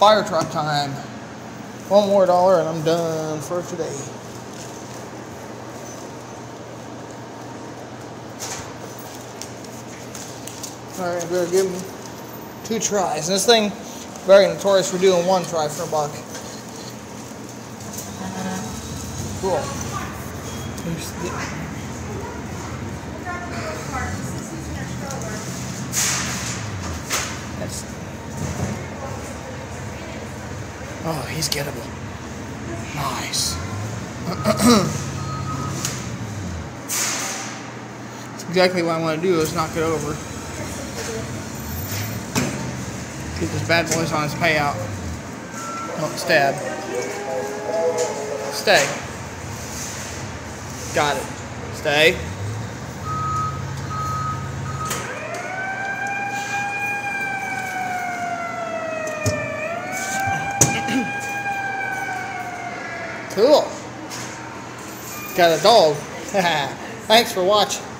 fire truck time. One more dollar and I'm done for today. Alright, we're gonna give him 2 tries. And this thing, very notorious for doing 1 try for $1. Cool. That's, oh, he's gettable. Nice. That's exactly what I want to do, is knock it over. Get this bad boy on his payout. Don't stab. Stay. Got it. Stay. Cool. Got a dog. Thanks for watching.